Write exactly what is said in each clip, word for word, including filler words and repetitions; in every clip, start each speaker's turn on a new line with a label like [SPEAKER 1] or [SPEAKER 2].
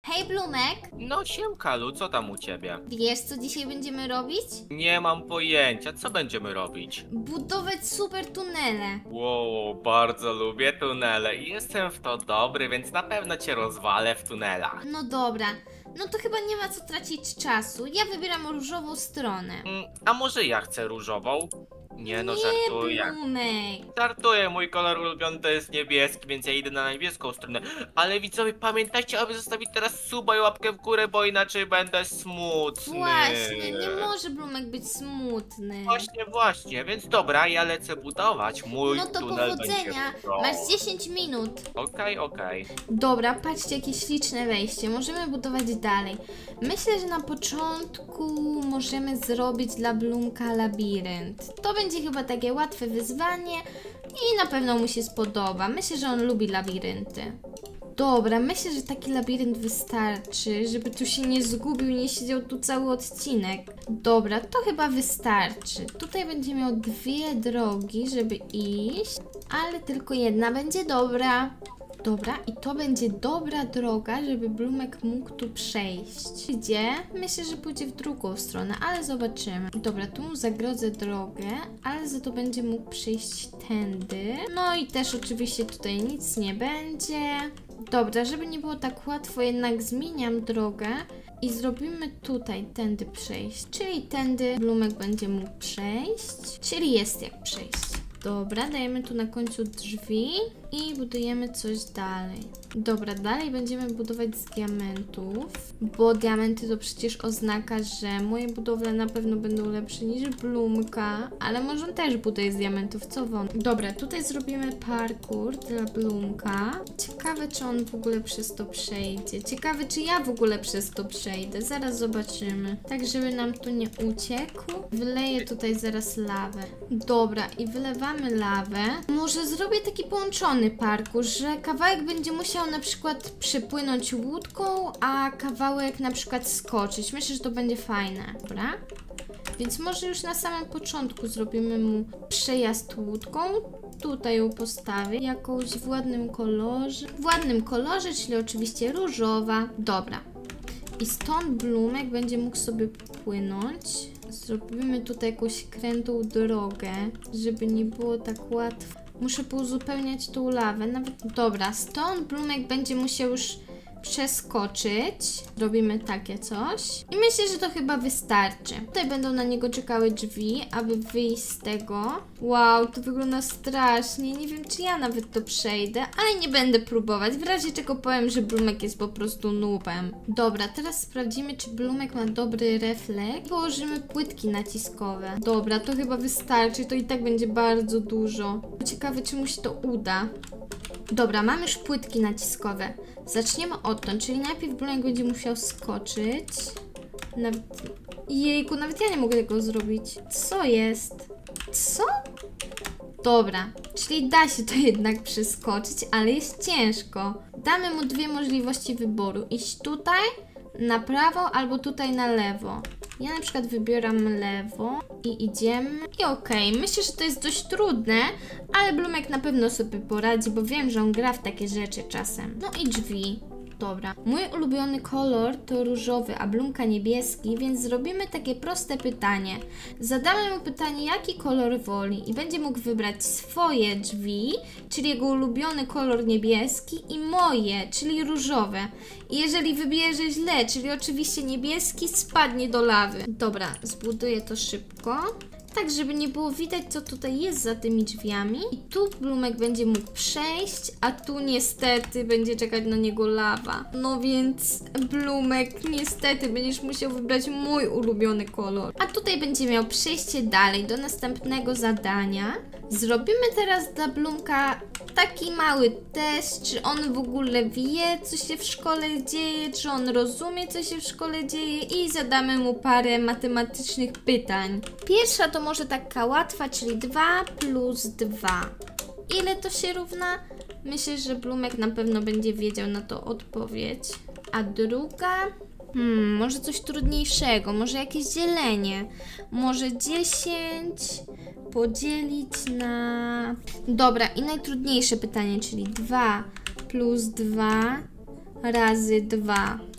[SPEAKER 1] Hej Blumek,
[SPEAKER 2] No siemkalu, co tam u ciebie?
[SPEAKER 1] wiesz co dzisiaj będziemy robić?
[SPEAKER 2] Nie mam pojęcia, co będziemy robić?
[SPEAKER 1] Budować super tunele.
[SPEAKER 2] Wow, bardzo lubię tunele i jestem w to dobry, więc na pewno cię rozwalę w tunelach.
[SPEAKER 1] No dobra, no to chyba nie ma co tracić czasu. Ja wybieram różową stronę.
[SPEAKER 2] Mm, a może ja chcę różową? Nie no,
[SPEAKER 1] Nie
[SPEAKER 2] żartuję.
[SPEAKER 1] Blumek.
[SPEAKER 2] Żartuję, mój kolor ulubiony to jest niebieski, więc ja idę na niebieską stronę. Ale widzowie, pamiętajcie, aby zostawić teraz suba i łapkę w górę, bo inaczej będę smutny.
[SPEAKER 1] Właśnie, nie może Blumek być smutny.
[SPEAKER 2] Właśnie, właśnie, więc dobra, ja lecę budować. Mój
[SPEAKER 1] No to
[SPEAKER 2] tunel
[SPEAKER 1] powodzenia,
[SPEAKER 2] będzie...
[SPEAKER 1] masz dziesięć minut.
[SPEAKER 2] Okej, okej.
[SPEAKER 1] Dobra, patrzcie jakie śliczne wejście, możemy budować dalej. Myślę, że na początku możemy zrobić dla Blumka labirynt. To będzie chyba takie łatwe wyzwanie i na pewno mu się spodoba. Myślę, że on lubi labirynty. Dobra, myślę, że taki labirynt wystarczy, żeby tu się nie zgubił, nie siedział tu cały odcinek. Dobra, to chyba wystarczy. Tutaj będzie miał dwie drogi, żeby iść, ale tylko jedna będzie dobra. Dobra, i to będzie dobra droga, żeby Blumek mógł tu przejść. Gdzie? Myślę, że pójdzie w drugą stronę, ale zobaczymy. Dobra, tu mu zagrodzę drogę, ale za to będzie mógł przejść tędy. No i też oczywiście tutaj nic nie będzie. Dobra, żeby nie było tak łatwo, jednak zmieniam drogę i zrobimy tutaj tędy przejść. Czyli tędy Blumek będzie mógł przejść, czyli jest jak przejść. Dobra, dajemy tu na końcu drzwi i budujemy coś dalej. Dobra, dalej będziemy budować z diamentów, bo diamenty to przecież oznaka, że moje budowle na pewno będą lepsze niż Blumka, ale może on też buduje z diamentów, co wam? Dobra, tutaj zrobimy parkour dla Blumka. Ciekawe, czy on w ogóle przez to przejdzie. Ciekawe, czy ja w ogóle przez to przejdę. Zaraz zobaczymy. Tak, żeby nam tu nie uciekł. Wyleję tutaj zaraz lawę. Dobra, i wylewamy lawę. Może zrobię taki połączony parkour, że kawałek będzie musiał na przykład przypłynąć łódką, a kawałek na przykład skoczyć. Myślę, że to będzie fajne. Dobra? Więc może już na samym początku zrobimy mu przejazd łódką. Tutaj ją postawię jakąś w ładnym kolorze. W ładnym kolorze, czyli oczywiście różowa. Dobra. I stąd Blumek będzie mógł sobie płynąć. Zrobimy tutaj jakąś krętą drogę, żeby nie było tak łatwo. Muszę pouzupełniać tą lawę. Nawet... Dobra, stąd Blumek będzie musiał już przeskoczyć. Robimy takie coś. I myślę, że to chyba wystarczy. Tutaj będą na niego czekały drzwi, aby wyjść z tego. Wow, to wygląda strasznie. Nie wiem, czy ja nawet to przejdę, ale nie będę próbować. W razie czego powiem, że Blumek jest po prostu noobem. Dobra, teraz sprawdzimy, czy Blumek ma dobry refleks. Położymy płytki naciskowe. Dobra, to chyba wystarczy. To i tak będzie bardzo dużo. Ciekawe, czy mu się to uda. Dobra, mam już płytki naciskowe. Zaczniemy odtąd, czyli najpierw Blumek będzie musiał skoczyć. Nawet... Jejku, nawet ja nie mogę tego zrobić. Co jest? Co? Dobra, czyli da się to jednak przeskoczyć, ale jest ciężko. Damy mu dwie możliwości wyboru. Iść tutaj, na prawo, albo tutaj na lewo. Ja na przykład wybieram lewo i idziemy. I okej, okay. Myślę, że to jest dość trudne, ale Blumek na pewno sobie poradzi, bo wiem, że on gra w takie rzeczy czasem. No i drzwi. Dobra. Mój ulubiony kolor to różowy, a Blumka niebieski, więc zrobimy takie proste pytanie. Zadamy mu pytanie, jaki kolor woli i będzie mógł wybrać swoje drzwi, czyli jego ulubiony kolor niebieski i moje, czyli różowe. I jeżeli wybierze źle, czyli oczywiście niebieski, spadnie do lawy. Dobra, zbuduję to szybko. Tak, żeby nie było widać, co tutaj jest za tymi drzwiami. I tu Blumek będzie mógł przejść, a tu niestety będzie czekać na niego lawa. No więc Blumek, niestety będziesz musiał wybrać mój ulubiony kolor. A tutaj będzie miał przejście dalej do następnego zadania. Zrobimy teraz dla Blumka taki mały test, czy on w ogóle wie, co się w szkole dzieje, czy on rozumie, co się w szkole dzieje i zadamy mu parę matematycznych pytań. Pierwsza to może taka łatwa, czyli dwa plus dwa. Ile to się równa? Myślę, że Blumek na pewno będzie wiedział na to odpowiedź. A druga... Hmm, może coś trudniejszego, może jakieś dzielenie. Może dziesięć podzielić na... Dobra, i najtrudniejsze pytanie, czyli dwa plus dwa razy dwa.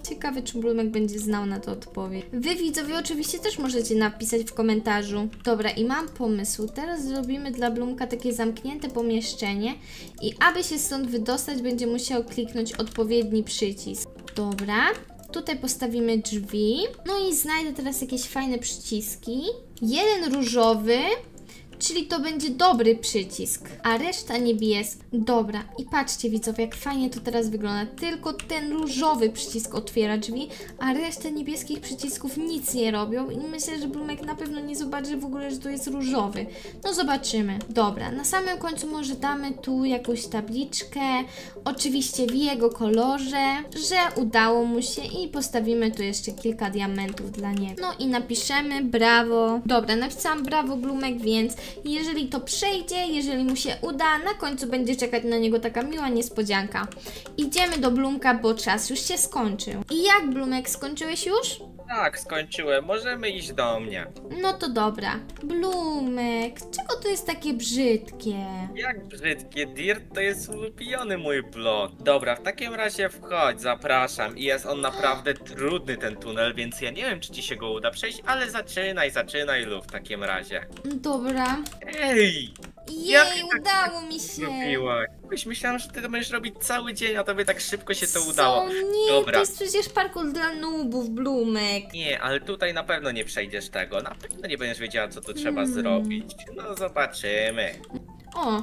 [SPEAKER 1] Ciekawe, czy Blumek będzie znał na to odpowiedź. Wy widzowie oczywiście też możecie napisać w komentarzu. Dobra, i mam pomysł. Teraz zrobimy dla Blumka takie zamknięte pomieszczenie i aby się stąd wydostać, będzie musiał kliknąć odpowiedni przycisk. Dobra. Tutaj postawimy drzwi. No i znajdę teraz jakieś fajne przyciski. Jeden różowy, czyli to będzie dobry przycisk, a reszta niebieska. Dobra, i patrzcie widzowie, jak fajnie to teraz wygląda. Tylko ten różowy przycisk otwiera drzwi, a reszta niebieskich przycisków nic nie robią. I myślę, że Blumek na pewno nie zobaczy w ogóle, że to jest różowy. No zobaczymy. Dobra, na samym końcu może damy tu jakąś tabliczkę, oczywiście w jego kolorze, że udało mu się i postawimy tu jeszcze kilka diamentów dla niego. No i napiszemy brawo. Dobra, napisałam brawo Blumek, więc jeżeli to przejdzie, jeżeli mu się uda, na końcu będzie czekać na niego taka miła niespodzianka. Idziemy do Blumka, bo czas już się skończył. I jak, Blumek, skończyłeś już?
[SPEAKER 2] Tak, skończyłem. Możemy iść do mnie.
[SPEAKER 1] No to dobra. Blumek, czego to jest takie brzydkie?
[SPEAKER 2] Jak brzydkie, Dirt to jest ulubiony mój blok. Dobra, w takim razie wchodź, zapraszam. I jest on naprawdę trudny, ten tunel, więc ja nie wiem, czy ci się go uda przejść, ale zaczynaj, zaczynaj lub w takim razie.
[SPEAKER 1] Dobra.
[SPEAKER 2] Ej!
[SPEAKER 1] Jej,
[SPEAKER 2] Jak tak
[SPEAKER 1] udało mi się.
[SPEAKER 2] Zrobiłaś. Już myślałam, że ty to będziesz robić cały dzień, a tobie tak szybko się to
[SPEAKER 1] Co?
[SPEAKER 2] udało.
[SPEAKER 1] Nie,
[SPEAKER 2] Dobra.
[SPEAKER 1] to jest przecież parkour dla noobów, Blumek.
[SPEAKER 2] Nie, ale tutaj na pewno nie przejdziesz tego. Na pewno nie będziesz wiedziała, co tu trzeba
[SPEAKER 1] Hmm.
[SPEAKER 2] zrobić. No zobaczymy.
[SPEAKER 1] O,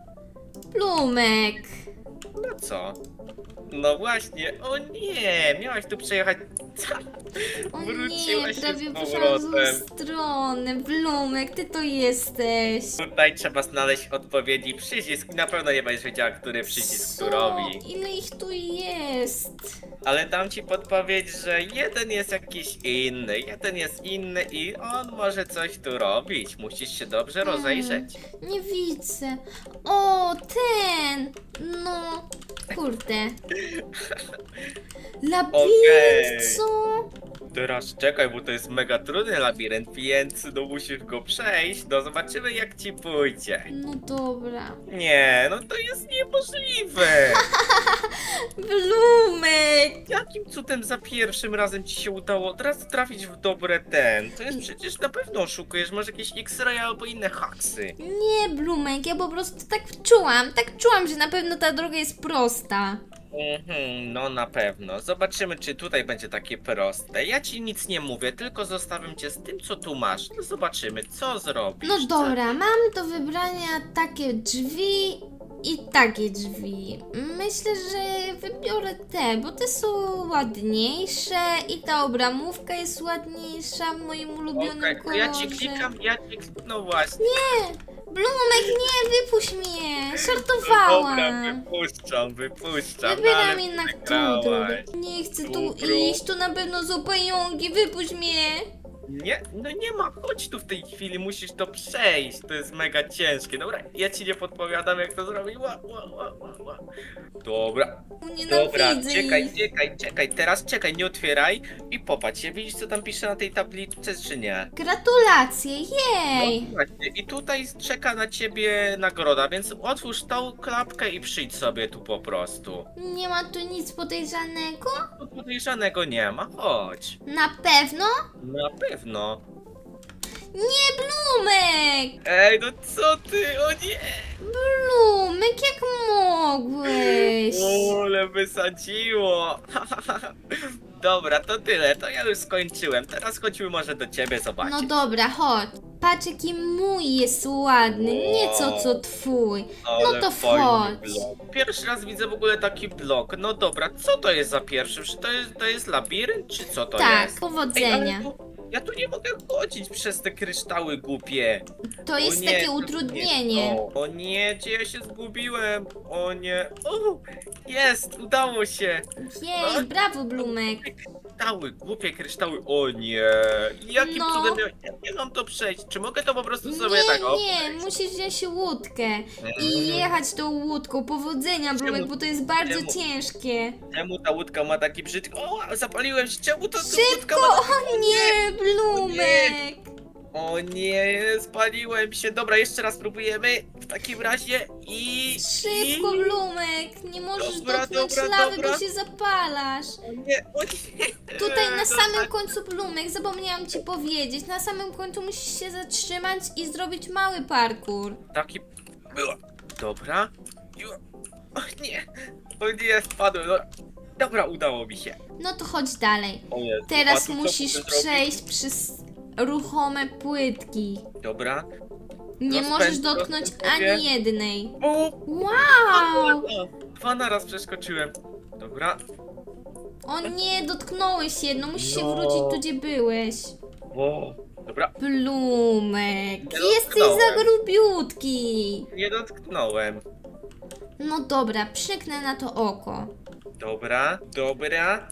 [SPEAKER 1] Blumek.
[SPEAKER 2] No co? No właśnie, o nie, miałaś tu przejechać.
[SPEAKER 1] O nie,
[SPEAKER 2] Wróciłaś się
[SPEAKER 1] prawie
[SPEAKER 2] z
[SPEAKER 1] poszłam w złą
[SPEAKER 2] powrotem.
[SPEAKER 1] stronę. Blumek, ty to jesteś.
[SPEAKER 2] Tutaj trzeba znaleźć odpowiedni przycisk i na pewno nie będziesz wiedziała, który przycisk tu robi.
[SPEAKER 1] Ile ich tu jest?
[SPEAKER 2] Ale dam ci podpowiedź, że jeden jest jakiś inny, jeden jest inny i on może coś tu robić. Musisz się dobrze rozejrzeć.
[SPEAKER 1] Nie widzę. O, ten. No, kurde. Labirynt,
[SPEAKER 2] Okej.
[SPEAKER 1] co?
[SPEAKER 2] Teraz czekaj, bo to jest mega trudny labirynt, więc no musisz go przejść. No zobaczymy, jak ci pójdzie.
[SPEAKER 1] No dobra.
[SPEAKER 2] Nie, no to jest niemożliwe.
[SPEAKER 1] Blumek.
[SPEAKER 2] Jakim cudem za pierwszym razem ci się udało od razu trafić w dobre ten? To jest przecież na pewno oszukujesz, może jakieś X-ray albo inne haksy.
[SPEAKER 1] Nie, Blumek, ja po prostu tak czułam. Tak czułam, że na pewno ta droga jest prosta.
[SPEAKER 2] Mhm, no na pewno. Zobaczymy, czy tutaj będzie takie proste. Ja ci nic nie mówię, tylko zostawiam cię z tym, co tu masz. No zobaczymy, co zrobisz.
[SPEAKER 1] No dobra, mam do wybrania takie drzwi i takie drzwi. Myślę, że wybiorę te, bo te są ładniejsze i ta obramówka jest ładniejsza w moim ulubionym
[SPEAKER 2] Okej, to
[SPEAKER 1] kolorze.
[SPEAKER 2] ja ci klikam, ja ci klikam, no właśnie.
[SPEAKER 1] Nie! Blumek, nie, wypuść mnie!
[SPEAKER 2] No
[SPEAKER 1] Żartowałam!
[SPEAKER 2] dobra, wypuszczam, wypuszczam.
[SPEAKER 1] Wybieram
[SPEAKER 2] ale
[SPEAKER 1] jednak tu.
[SPEAKER 2] przegrałaś.
[SPEAKER 1] Nie chcę tu
[SPEAKER 2] Dobro.
[SPEAKER 1] iść, tu na pewno są pająki, wypuść mnie!
[SPEAKER 2] Nie, no nie ma, chodź tu w tej chwili, musisz to przejść, to jest mega ciężkie. Dobra, ja ci nie podpowiadam, jak to zrobić. Ła, ła, ła, ła, ła. Dobra, dobra,
[SPEAKER 1] Nienawidzę
[SPEAKER 2] czekaj,
[SPEAKER 1] ich.
[SPEAKER 2] czekaj, czekaj, teraz czekaj, nie otwieraj i popatrz, widzisz, co tam pisze na tej tabliczce, czy nie?
[SPEAKER 1] Gratulacje, jej!
[SPEAKER 2] No właśnie, i tutaj czeka na ciebie nagroda, więc otwórz tą klapkę i przyjdź sobie tu po prostu.
[SPEAKER 1] Nie ma tu nic podejrzanego?
[SPEAKER 2] Tu podejrzanego nie ma, chodź.
[SPEAKER 1] Na pewno?
[SPEAKER 2] Na pewno.
[SPEAKER 1] Nie, Blumek!
[SPEAKER 2] Ej, no co ty, o nie!
[SPEAKER 1] Blumek, jak mogłeś?
[SPEAKER 2] Ole, wysadziło! Dobra, to tyle, to ja już skończyłem. Teraz chodźmy może do ciebie zobaczyć.
[SPEAKER 1] No dobra, chodź. Patrz, jaki mój jest ładny, nie co co twój. No
[SPEAKER 2] Ale
[SPEAKER 1] to
[SPEAKER 2] fajny
[SPEAKER 1] wchodź.
[SPEAKER 2] blok. Pierwszy raz widzę w ogóle taki blok. No dobra, co to jest za pierwszy? Czy to jest, to jest labirynt, czy co to
[SPEAKER 1] Tak,
[SPEAKER 2] jest? Ej,
[SPEAKER 1] powodzenia.
[SPEAKER 2] ale tu, ja tu nie mogę chodzić przez te kryształy głupie.
[SPEAKER 1] To jest
[SPEAKER 2] O nie,
[SPEAKER 1] takie
[SPEAKER 2] to
[SPEAKER 1] utrudnienie.
[SPEAKER 2] nie to. O nie, gdzie ja się zgubiłem? O nie. O, jest, udało się.
[SPEAKER 1] Jej, brawo, Blumek.
[SPEAKER 2] Kryształy, głupie kryształy. O nie. Jakim
[SPEAKER 1] No.
[SPEAKER 2] cudem ja, ja nie mam to przejść? Czy mogę to po prostu sobie
[SPEAKER 1] Nie,
[SPEAKER 2] tak o,
[SPEAKER 1] nie,
[SPEAKER 2] przejść?
[SPEAKER 1] musisz wziąć łódkę i
[SPEAKER 2] Mm.
[SPEAKER 1] jechać tą łódką. Powodzenia, Blumek,
[SPEAKER 2] Czemu?
[SPEAKER 1] bo to jest bardzo
[SPEAKER 2] Czemu?
[SPEAKER 1] ciężkie.
[SPEAKER 2] Czemu ta łódka ma taki brzydki... O, zapaliłem się. Czemu to ta łódka
[SPEAKER 1] Szybko!
[SPEAKER 2] ma...
[SPEAKER 1] O nie, Blumek!
[SPEAKER 2] O nie, spaliłem się. Dobra, jeszcze raz próbujemy. W takim razie i...
[SPEAKER 1] Szybko,
[SPEAKER 2] i...
[SPEAKER 1] Blumek, nie możesz
[SPEAKER 2] Dobra,
[SPEAKER 1] dotknąć
[SPEAKER 2] dobra,
[SPEAKER 1] lawy,
[SPEAKER 2] dobra.
[SPEAKER 1] bo się zapalasz.
[SPEAKER 2] O nie, o nie.
[SPEAKER 1] Tutaj na
[SPEAKER 2] Dobra.
[SPEAKER 1] samym końcu, Blumek, zapomniałam ci powiedzieć, na samym końcu musisz się zatrzymać i zrobić mały parkour.
[SPEAKER 2] Taki... Było. Dobra. Ju- O nie. O nie, spadłem. Dobra. Dobra, udało mi się.
[SPEAKER 1] No to chodź dalej.
[SPEAKER 2] O Jezu, a
[SPEAKER 1] Teraz
[SPEAKER 2] tu co
[SPEAKER 1] musisz
[SPEAKER 2] muszę zrobić?
[SPEAKER 1] przejść przez ruchome płytki.
[SPEAKER 2] Dobra.
[SPEAKER 1] Nie
[SPEAKER 2] Rozpędź-
[SPEAKER 1] możesz dotknąć
[SPEAKER 2] rozpędź sobie.
[SPEAKER 1] ani jednej.
[SPEAKER 2] O!
[SPEAKER 1] Wow!
[SPEAKER 2] Dwa na raz przeskoczyłem. Dobra.
[SPEAKER 1] O nie, dotknąłeś jedno, musisz się
[SPEAKER 2] No.
[SPEAKER 1] wrócić tu, gdzie byłeś.
[SPEAKER 2] O! Dobra.
[SPEAKER 1] Blumek,
[SPEAKER 2] Nie
[SPEAKER 1] jesteś
[SPEAKER 2] dotknąłem.
[SPEAKER 1] za grubiutki.
[SPEAKER 2] Nie dotknąłem.
[SPEAKER 1] No dobra, przyknę na to oko.
[SPEAKER 2] Dobra, dobra.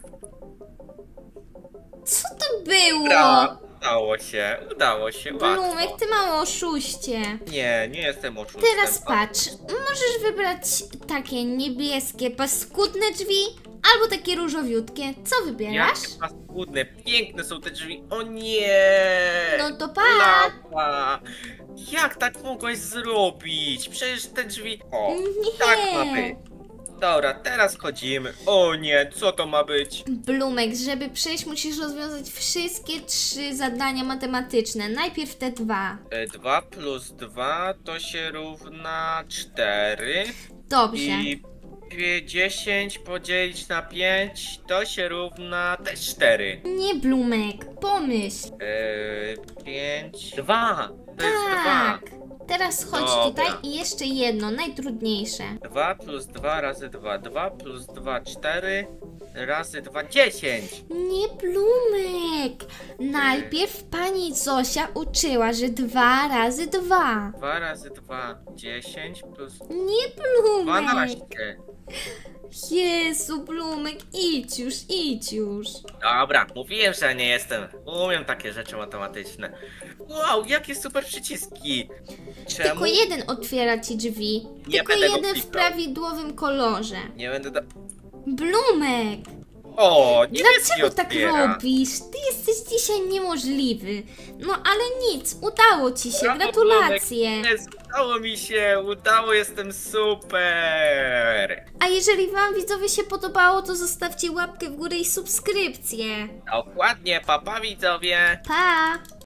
[SPEAKER 1] Co to było?
[SPEAKER 2] Dobra. Udało się, udało się.
[SPEAKER 1] Blumek,
[SPEAKER 2] Łatwo.
[SPEAKER 1] ty mało oszuście.
[SPEAKER 2] Nie, nie jestem oszustem.
[SPEAKER 1] Teraz patrz, możesz wybrać takie niebieskie, paskudne drzwi, albo takie różowiutkie. Co wybierasz?
[SPEAKER 2] Jakie paskudne, piękne są te drzwi. O nie!
[SPEAKER 1] No to pa!
[SPEAKER 2] Lawa! Jak tak mogłeś zrobić? Przecież te drzwi... O,
[SPEAKER 1] Nie.
[SPEAKER 2] tak ma być. Dobra, teraz chodzimy. O nie, co to ma być?
[SPEAKER 1] Blumek, żeby przejść, musisz rozwiązać wszystkie trzy zadania matematyczne. Najpierw te dwa.
[SPEAKER 2] E, dwa plus dwa to się równa cztery.
[SPEAKER 1] Dobrze.
[SPEAKER 2] I pie- dziesięć podzielić na pięć to się równa też cztery.
[SPEAKER 1] Nie, Blumek, pomyśl.
[SPEAKER 2] Eee, pięć. dwa. To jest dwa.
[SPEAKER 1] Tak. Teraz chodź
[SPEAKER 2] Dobra.
[SPEAKER 1] tutaj i jeszcze jedno, najtrudniejsze.
[SPEAKER 2] dwa plus dwa razy dwa. dwa plus dwa, cztery. Razy dwa, dziesięć.
[SPEAKER 1] Nie, Blumek. Najpierw pani Zosia uczyła, że dwa razy dwa.
[SPEAKER 2] dwa razy dwa, dziesięć plus
[SPEAKER 1] Nie, Blumek.
[SPEAKER 2] dwanaście.
[SPEAKER 1] Jezu, Blumek, idź już, idź już.
[SPEAKER 2] Dobra, mówiłem, że nie jestem. Umiem takie rzeczy matematyczne. Wow, jakie super przyciski. Czemu?
[SPEAKER 1] Tylko jeden otwiera ci drzwi.
[SPEAKER 2] Nie
[SPEAKER 1] Tylko
[SPEAKER 2] będę go
[SPEAKER 1] jeden w
[SPEAKER 2] klikał.
[SPEAKER 1] prawidłowym kolorze.
[SPEAKER 2] Nie będę do...
[SPEAKER 1] Blumek,
[SPEAKER 2] O, niebieski
[SPEAKER 1] dlaczego tak
[SPEAKER 2] otwiera.
[SPEAKER 1] robisz? Ty jesteś dzisiaj niemożliwy. No ale nic, udało ci się,
[SPEAKER 2] Brawo,
[SPEAKER 1] gratulacje.
[SPEAKER 2] Blumek. Jest, udało mi się, udało, jestem super.
[SPEAKER 1] A jeżeli wam widzowie się podobało, to zostawcie łapkę w górę i subskrypcję.
[SPEAKER 2] Dokładnie, papa widzowie.
[SPEAKER 1] Pa!